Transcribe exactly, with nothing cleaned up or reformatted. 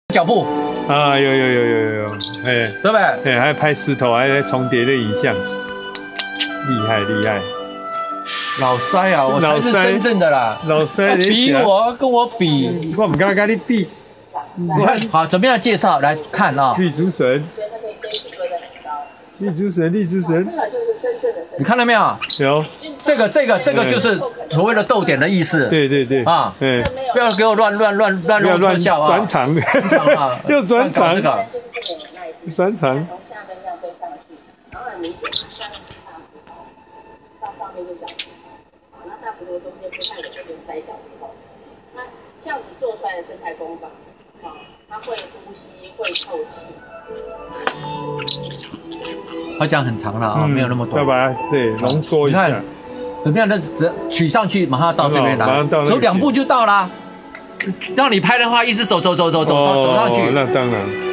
脚步啊，有有有有有，哎， 对不对？ 哎，还有拍石头，还有重叠的影像，厉害厉害。 老塞啊，我才是真正的啦。 老塞， 比我跟我比， 我唔敢跟你比。 你看好，怎么样介绍来看啊？ 地主神，地主神，地主神。 你看到没有？ 有。 这个这个这个就是所谓的逗点的意思。 对对对。啊，嗯， 不要给我乱乱乱乱乱特效啊！ 转场， 转场啊！ 又转场。 这个转场。 然后很明显，下面是大石头，到上面就小石头。好，那大石头中间不太有，就会塞小石头。那这样子做出来的生态工坊，好，它会呼吸，会透气。 它讲很长了啊，没有那么多。 要把它对浓缩一下。 怎么样的取上去，马上到这边来，走两步就到啦。让你拍的话，一直走走走走走走上去。 那当然。